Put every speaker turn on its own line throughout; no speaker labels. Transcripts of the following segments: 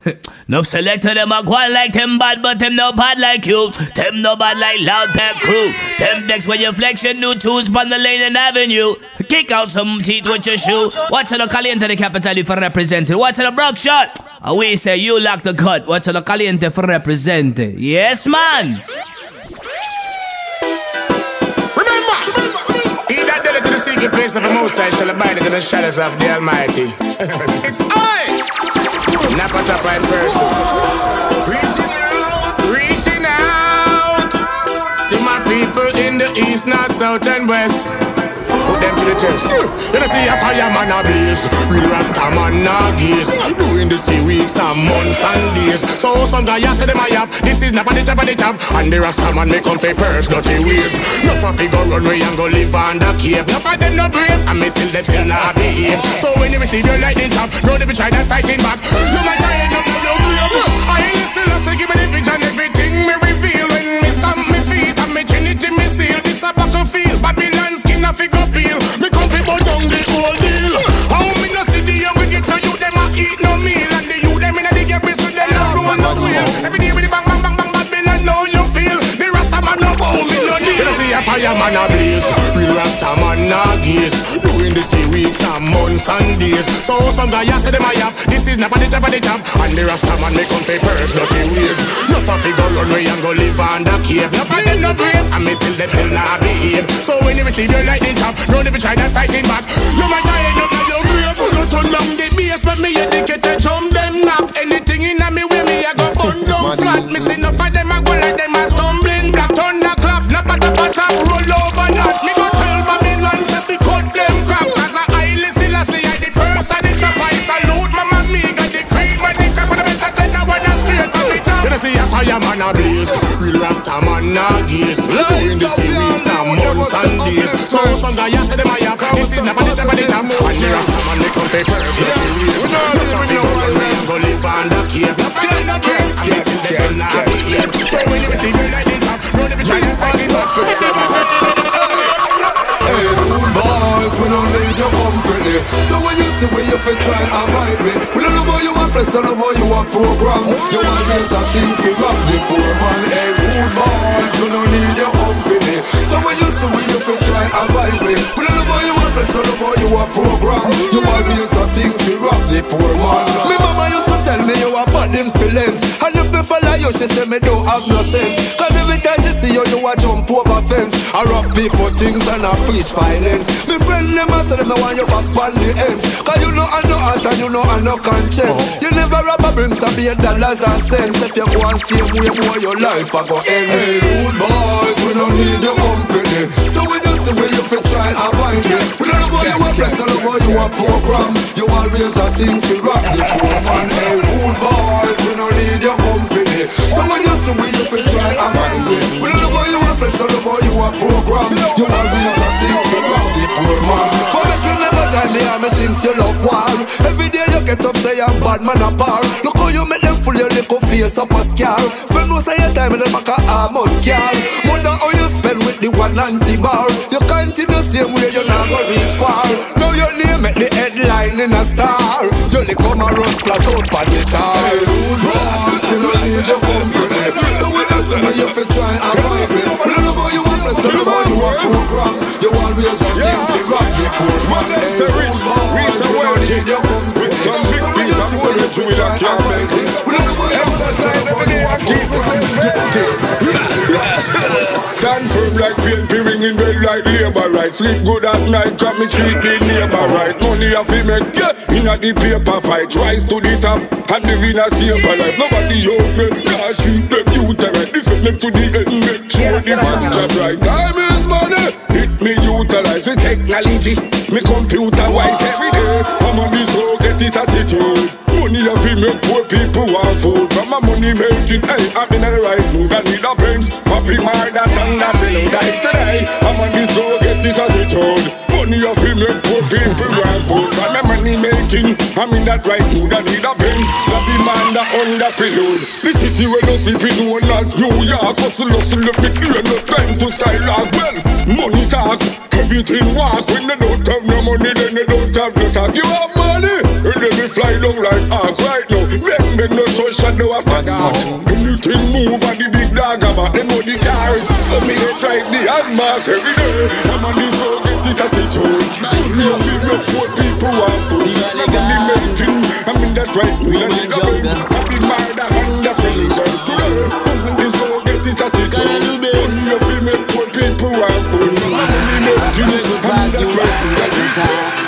No selector them a go like them bad, but them no bad like you. Them no bad like Loud Pack Crew. Them decks when you flex your new tunes on the lane and avenue. Kick out some teeth with your shoe. Watch the Caliente the capital for representing. Watch the Brock shot. We say you lock the cut. Watch the Caliente for representing. Yes, man.
The place of the Most High shall abide in the shadows of the Almighty. It's I, Napa Tapa in person. Reaching out to my people in the east, north, south, and west. Put them to the test. You know see a fireman a blaze, real Rasta man a gaze. Doing this for weeks and months and days. So some guys say them a yap, this is not on the top of the top. And the Rasta man make on for purse dirty ways. No for figure runway and go live on the cave. No for them no brave, and me still them still not behave. So when you receive your lightning top, don't ever try that fighting back. You might die and you're no grave. I ain't still a give me the vision, everything me reveal. When me stamp me feet and me trinity me seal. This a battlefield, Babylon skin a figure peel. Me come fi burn down the whole deal. How me no see the young we get to you, them a eat no meal. And the youth them inna the gap, so them no roll no wheel. Every day with the bang bang bang bang, Babylon know you feel. The Rasta man no bow me no deal. You see a fireman a blaze, real Rasta man a gaze. Doing this for weeks and months and days. So some guys say them a yap, this is not on the top of the top. And the Rasta man make on papers, dirty ways. No for figure runway and go live on the cave. No for them no brave, and me still them still not behave. So when you receive your lightning top, don't even try that fighting back. You might die and you know your grave. You turn down the bass, but me educate to jump them knock. Anything in a me way me I go burn down flat. Me see enough of them I go like them a stumbling block. Thunder clap, na pata pata, roll over that. Me go tell Babylon say fi cut them crap. Cause I highly still I see I the first of the chop. I salute mama me got the cream and the crap. And I better tell now one straight from the top. You see a fireman a blaze, real Rasta man a gaze. Doing this for weeks and months and days. So some guys say them a yap, this is not on the top of the top. And the Rasta man make on papers, dirty ways. No traffic go go live on the cave. No fight no cave, and me still them not behave. So when you receive your lightning top, don't even try to fight it back.
Hey, rude boys, we don't need your company. So when you see where you fit try and avoid me, we don't know how you want flex, don't know how you want program. You always a thing for rob the poor man. Hey, rude boys, we don't need your company. So when you see where you fit try and avoid me, we don't know how you want flex, don't know how you want program. You always a thing for rob the poor man. Me mama used to tell me you a bad influence, and if me follow you, she say me don't have no sense. Cause every time she see you, you a jump over fence. I rob people things and I preach violence. Me friend them a say them no want you back on the ends. Cause you know I know heart and you know I know conscience. You never rob a bring some $8 and cents. If you go and see way more your life I go end. Hey rude boys, we don't need your company. So we just the way you fit try and avoid me. We don't know what you want flex, don't know what you want program. You always a thing to rob the poor man. Hey rude boys, we don't need your company. So we just the way you fit try and avoid me. We don't know what you want flex, don't know what you want program. You always a thing to rob the poor man. But make you never join me and me since you love war. Every day you get up say I'm bad man a bar. Look how you make them full your little face up a scar. Spend most of your time in the back of armored car. More than how you spend with the 190 bar. You continue same way you not go reach far. Now your name make the headline in a star. You lick come a run splash out for the tar. Hey rude boys, you don't need your company. So we just the way you fit try and avoid me. We don't know how you want flex, don't know how you want program. You always a thing to rock the poor man. Hey rude boys, you don't need your company.
Some big piece of poetry with a can't make it. Emphasize every day and keep us stand firm like PNP, ringing bell like labor right. Sleep good at night, cause me treat the neighbor right. Money a fi make, yeah, inna the paper fight. Rise to the top, and live in a safer life. Nobody else me, nah treat them youth right. Defend them to the end, make sure the future bright. Time is money, hit me utilize with technology. Me computer wise every day. I'm on this road, get it attitude. Money a fi make poor people want food. From my money making, hey, I'm in the right mood. I need a brains, happy mind that and that below die today. I'm on this road, get it attitude. Money a fi make poor people want food. From my money making, I'm in that right mood. I need a brains, happy mind that under prelude. The city where no sleeping known as New York. Hustle, hustle, the big ear, no time to style up. Well, money talk, everything walk. When they don't have no money, then they don't have no talk. You have money, and then they fly down like ark right now. Bang, bang, no so shadow after dark. Anything move and the big dog about them know the cars. So me they drive the hard mark every day. I'm on this road, get it attitude. Me a feel no poor people want to. I'm on the making, I'm in that right wheel and in the bed. I be murder and the feeling today. I'm on this road, get it attitude. Me a feel no poor people want to. I'm on the making, I'm in that right wheel.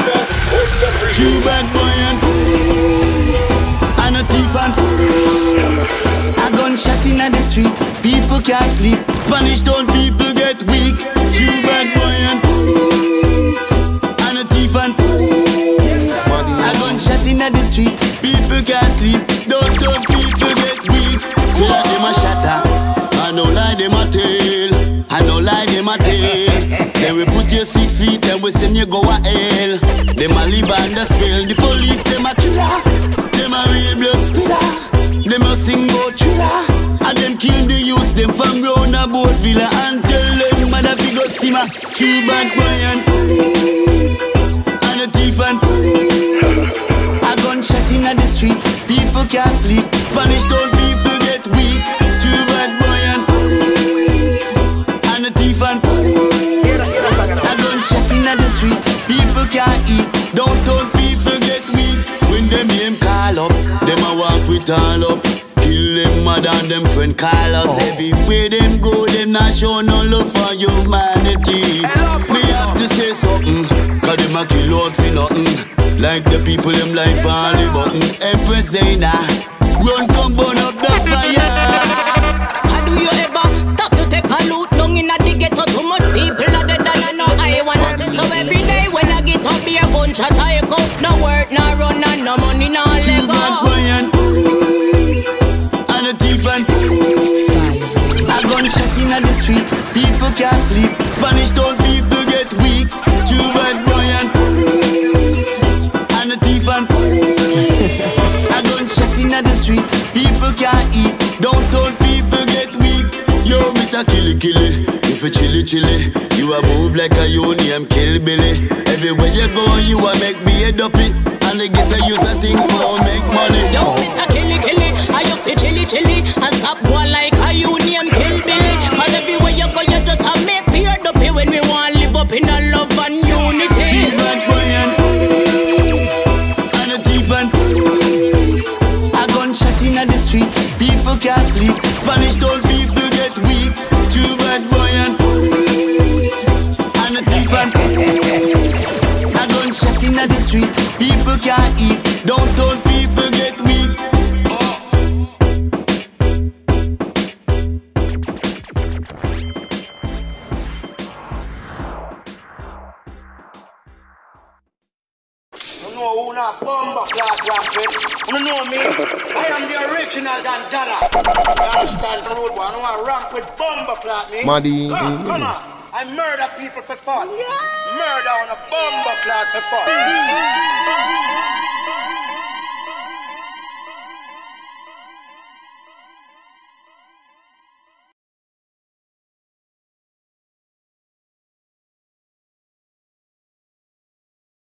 True bad boy and police, and a thief and police. A gunshot in the street, people can't sleep. Spanish town people get weak. True bad boy and police, and a thief and police. A gunshot in the street, people can't sleep. Don't town people get weak. Feel like them a shatter, I know lie them a tell. I know lie them a tell. Then we put you 6 feet, then we send you go a hell. Them a live under spell. The police, them a killer. Them a real blood spiller. Them a sing about thriller. And them kill the youth, them from round about villa. And tell them mother fi go see ma. True bad boy and police, and a thief and police. A gunshot in the street, people can't sleep. Spanish town people get weak. True bad boy and police, and a thief and police. A gunshot in the street, people can't eat. Downtown people get weak. When them name call up, them a walk with all up. Kill them mother and them friend call us. Everywhere them go, them not show no love for humanity. Me have to say something, cause them a kill out for nothing. Like the people them life on the button. Empress Zaina, run come burn up the fire.
How do you ever stop to take a loot down in the ghetto? Too much people are dead and I know I wanna say so every day when I get up be a gunshot I go. No work, no run and no money, no let go.
Bad boy and police, and a thief and police. A gunshot in the street, people can't sleep. Spanish town people get weak. True bad boy and police, and a thief and police. A gunshot in the street, people can't eat. Downtown people get weak. Yo, Mr. Killy Killy, if you chilly chilly, you a move like a union kill Billy. Everywhere you go, you a make me a duppy. And they get to use a thing for make money.
Yo, Mr. Killy Killy, I you fi chilly chilly and stop one like a union kill Billy. Cause everywhere you go, you just a make me a duppy when we want live up in a love and unity.
Bad boy and police, and a thief and police. A gunshot in the street, people can't sleep. Spanish town people get weak. True bad boy and police, and a thief and police. A gunshot in the street, people can't eat. Downtown people get weak.
You know who not bomber class rampant? You know me? I am the original Dandana. You understand the road boy? I know I rank with bomber class me.
Maddy.
Come on. I murder people for fun. Murder on a bomber class for fun.